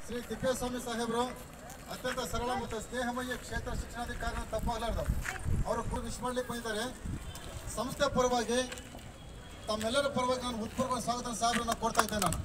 ಶ್ರೀ ತಿಪ್ಪೇಸ್ವಾಮಿ ಸಾಹೇಬರು ಅತ್ಯಂತ ಸರಳ ಮತ್ತು ಸ್ನೇಹಮಯ ಕ್ಷೇತ್ರ ಶಿಕ್ಷಣಾಧಿಕಾರಿನ ತಪ್ಪಾಗಲಾರ್ದು ಅವರು ವಿಶ್ ಮಾಡಲಿಕ್ಕೆ ಬಂದಿದ್ದಾರೆ. ಸಂಸ್ಥೆ ಪರವಾಗಿ ತಮ್ಮೆಲ್ಲರ ಪರವಾಗಿ ನಾನು ಉತ್ಪೂರ್ವ ಸ್ವಾಗತ ಸಾಹೇಬರನ್ನು ಕೊಡ್ತಾ ಇದ್ದೇನೆ. ನಾನು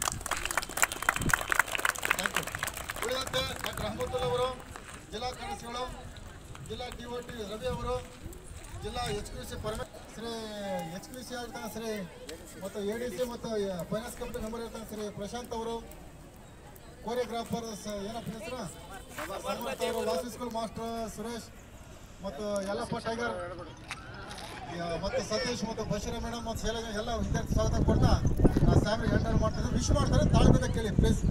ಥ್ಯಾಂಕ್ ಯು. ಉಳಿದಂತೆ ಡಾಕ್ಟರ್ ಅಹಮದುಲ್ಲಾ ಅವರು, ಜಿಲ್ಲಾ ಕಾರ್ಯದರ್ಶಿಗಳು, ಜಿಲ್ಲಾ DOT ರವಿ ಅವರು, ಜಿಲ್ಲಾ HQC ಶ್ರೀ HQC ಆಗಿರ್ತಾನೆ ಶ್ರೀ ಮತ್ತು ADC ಮತ್ತು ಫೈನಾನ್ಸ್ ಕಂಪ್ನಿ ಮೆಂಬರ್ ಇರ್ತಾನೆ ಶ್ರೀ ಪ್ರಶಾಂತ್ ಅವರು, ಕೋರಿಯೋಗ್ರಾಫರ್ಸ್ ಏನಪ್ಪ ಹೆಸರು ಸಮರ್ಥ ಅವರು, ವಾಸಿ ಸ್ಕೂಲ್ ಮಾಸ್ಟರ್ ಸುರೇಶ್ ಮತ್ತು ಯಲ್ಲಪ್ಪ ಟೈಗರ್ ಮತ್ತು ಸತೀಶ್ ಮತ್ತು ಬಶೀರ ಮೇಡಮ್ ಮತ್ತು ಶೈಲಜ ಎಲ್ಲ ವಿದ್ಯಾರ್ಥಿ ಸ್ವಾಗತ ಕೊಡ್ತಾ ಸಾಹೇಬ್ರಿಗೆ ಹ್ಯಾಂಡಲ್ ಮಾಡ್ತಿದ್ದಾರೆ. ವಿಶ್ ಮಾಡ್ತಾರೆ, ತಾಳ್ಮೆಯಿಂದ ಕೇಳಿ ಪ್ಲೀಸ್.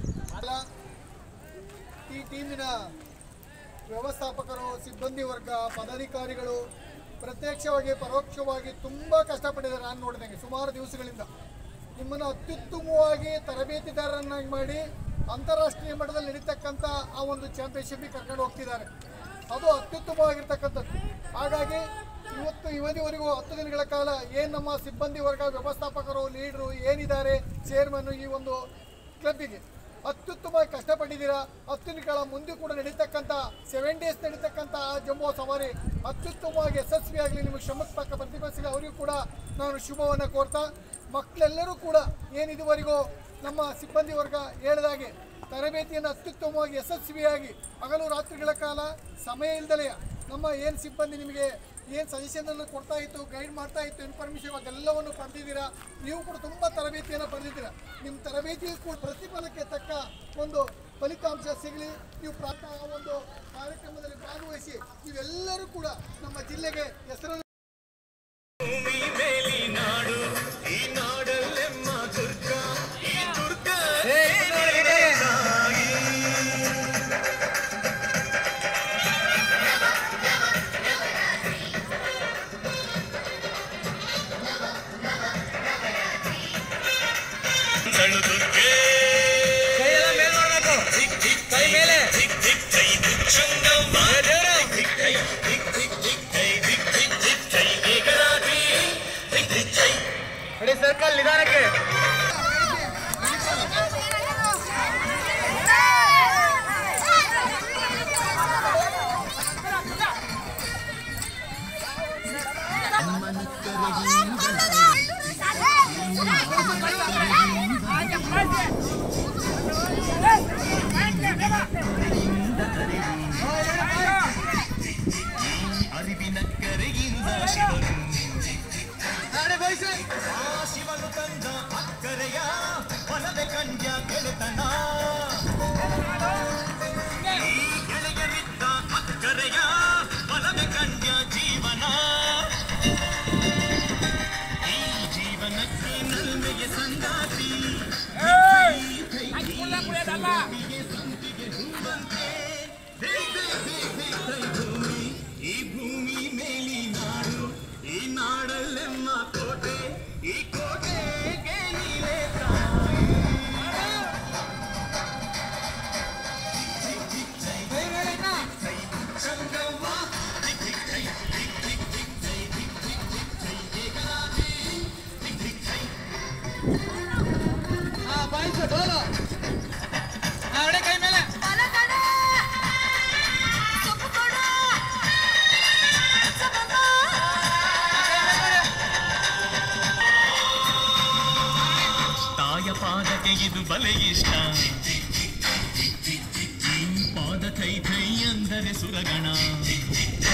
ಈ ಟೀಮಿನ ವ್ಯವಸ್ಥಾಪಕರು, ಸಿಬ್ಬಂದಿ ವರ್ಗ, ಪದಾಧಿಕಾರಿಗಳು ಪ್ರತ್ಯಕ್ಷವಾಗಿ ಪರೋಕ್ಷವಾಗಿ ತುಂಬ ಕಷ್ಟಪಟ್ಟಿದ್ದಾರೆ. ನಾನು ನೋಡಿದಂಗೆ ಸುಮಾರು ದಿವಸಗಳಿಂದ ನಿಮ್ಮನ್ನು ಅತ್ಯುತ್ತಮವಾಗಿ ತರಬೇತಿದಾರರನ್ನಾಗಿ ಮಾಡಿ ಅಂತಾರಾಷ್ಟ್ರೀಯ ಮಟ್ಟದಲ್ಲಿ ನಡೀತಕ್ಕಂಥ ಆ ಒಂದು ಚಾಂಪಿಯನ್ಶಿಪ್ಗೆ ಕರ್ಕೊಂಡು ಹೋಗ್ತಿದ್ದಾರೆ. ಅದು ಅತ್ಯುತ್ತಮವಾಗಿರ್ತಕ್ಕಂಥದ್ದು. ಹಾಗಾಗಿ ಇವತ್ತಿವರೆಗೂ 10 ದಿನಗಳ ಕಾಲ ಏನು ನಮ್ಮ ಸಿಬ್ಬಂದಿ ವರ್ಗ, ವ್ಯವಸ್ಥಾಪಕರು, ಲೀಡ್ರು ಏನಿದ್ದಾರೆ, ಚೇರ್ಮನ್ನು ಈ ಒಂದು ಕ್ಲಬ್ಬಿಗೆ ಅತ್ಯುತ್ತಮವಾಗಿ ಕಷ್ಟಪಟ್ಟಿದ್ದೀರಾ. 10 ದಿನಗಳ ಮುಂದೆ ಕೂಡ ನಡೀತಕ್ಕಂಥ 7 ಡೇಸ್ ನಡೀತಕ್ಕಂಥ ಜಂಬೋ ಸವಾರಿ ಅತ್ಯುತ್ತಮವಾಗಿ ಯಶಸ್ವಿಯಾಗಲಿ, ನಿಮಗೆ ಶ್ರಮಕ್ಕೆ ತಕ್ಕ ಪ್ರತಿಫಲಿಸಲಿ. ಅವರಿಗೂ ಕೂಡ ನಾನು ಶುಭವನ್ನು ಕೋರ್ತಾ, ಮಕ್ಕಳೆಲ್ಲರೂ ಕೂಡ ಏನು ಇದುವರೆಗೂ ನಮ್ಮ ಸಿಬ್ಬಂದಿ ವರ್ಗ ಹೇಳಿದಾಗೆ ತರಬೇತಿಯನ್ನು ಅತ್ಯುತ್ತಮವಾಗಿ ಯಶಸ್ವಿಯಾಗಿ ಹಗಲು ರಾತ್ರಿಗಳ ಕಾಲ ಸಮಯ ಇಲ್ಲದಲೇ ನಮ್ಮ ಏನು ಸಿಬ್ಬಂದಿ ನಿಮಗೆ ಏನು ಸಜೆಷನ್ ಕೊಡ್ತಾ ಇತ್ತು, ಗೈಡ್ ಮಾಡ್ತಾ ಇತ್ತು, ಇನ್ಫಾರ್ಮೇಷನ್ ಅದೆಲ್ಲವನ್ನು ಪಡೆದಿದ್ದೀರಾ. ನೀವು ಕೂಡ ತುಂಬ ತರಬೇತಿಯನ್ನು ಪಡೆದಿದ್ದೀರಾ. ನಿಮ್ಮ ತರಬೇತಿ ಕೂಡ ಪ್ರತಿಫಲಕ್ಕೆ ತಕ್ಕ ಒಂದು ಫಲಿತಾಂಶ ಸಿಗಲಿ. ನೀವು ಒಂದು ಕಾರ್ಯಕ್ರಮದಲ್ಲಿ ಭಾಗವಹಿಸಿ ನೀವೆಲ್ಲರೂ ಕೂಡ ನಮ್ಮ ಜಿಲ್ಲೆಗೆ ಹೆಸರನ್ನು ಸರ್ಕಲ್ ನಿಧಾನಕ್ಕೆ ಅರಿವಿನ ಕರೆಯಿಂದ ಶಿವನು ತಂದ ಅಕ್ಕರೆಯ ಹೊಲದ ಕಂಡ್ಯ ಗೆಳೆತನ, ಈ ಗೆಳೆಯರಿದ್ದ ಅಕ್ಕರೆಯ ಹೊಲದ ಕಂಡ್ಯ ಜೀವನ, ಈ ಜೀವನಕ್ಕೆ ನಲ್ಮೆಯ ಸಂಗಾತಿ, ಸಂಪಿಗೆ ಹೂವಂತೆ ಭೂಮಿ, ಈ ಭೂಮಿ ಮೇಲಿ ನಾಡು, ಈ ನಾಡಲ್ಲೆಮ್ಮ ಕೋಟೆ, ಈ ಕೋಟೆಗೆ ನೀವೇ ಕೈ ಮೇಲೆ ಪಾದಕ್ಕೆ ಇದು ಬಲೆ ಇಷ್ಟ, ಈ ಪಾದ ಕೈ ಕೈ ಅಂದರೆ ಸುರಗಣ.